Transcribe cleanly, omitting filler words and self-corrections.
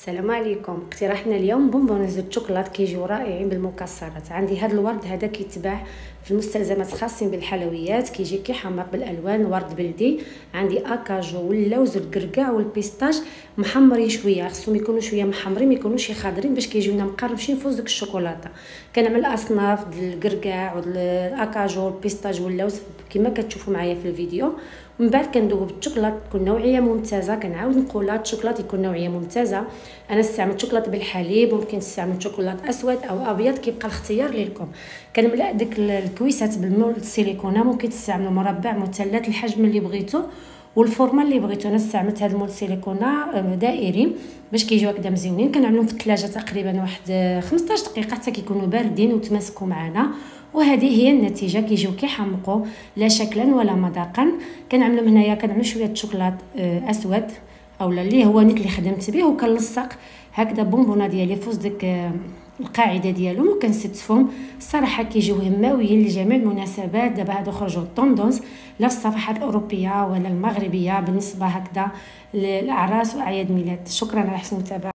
السلام عليكم. اقتراحنا اليوم بونبونز الشوكولات كيجيو رائعين بالمكسرات. عندي هذا الورد هذا كيتباع في المستلزمات الخاصين بالحلويات، كيجي كيحمر بالالوان، ورد بلدي. عندي اكاجو واللوز والكركاع والبيستاش محمرين شويه، خصهم يكونوا شويه محمرين، ما يكونوش خضرين باش كيجيونا مقرمشين فوق ديك الشوكولاته. كنعمل اصناف ديال الكركاع والاكاجو والبيستاش واللوز كما كتشوفوا معايا في الفيديو. ومن بعد كندوب الشوكولات تكون نوعيه ممتازه. كنعاود نقولها الشوكولات يكون نوعيه ممتازه. انا استعملت شوكولات بالحليب، ممكن تستعمل شوكولات اسود او ابيض، كيبقى الاختيار لكم. كنملا ديك الكويسات بالمول السيليكونه، ممكن تستعملوا مربع مثلث الحجم اللي بغيتو والفورمه اللي بغيتو. انا استعملت هذا المول سيليكونه دائري باش كيجيو هكذا مزيونين. كنعملوهم في الثلاجه تقريبا واحد 15 دقيقه حتى كيكونوا باردين وتماسكوا معنا. وهذه هي النتيجه، كيجيو كيحمقوا لا شكلا ولا مذاقا. كنعملوا هنايا كنعمل شويه شوكولات اسود اولا اللي هو نيت اللي خدمت به، وكنلصق هكذا بونبونه ديالي فوق ديك القاعده ديالهم وكنستفهم. الصراحه كيجيو هماويين لجميع المناسبات. دابا هادو خرجوا طوندونس لا في الصفحات الاوروبيه ولا المغربيه بالنسبه هكذا للاعراس واعياد ميلاد. شكرا على حسن المتابعه.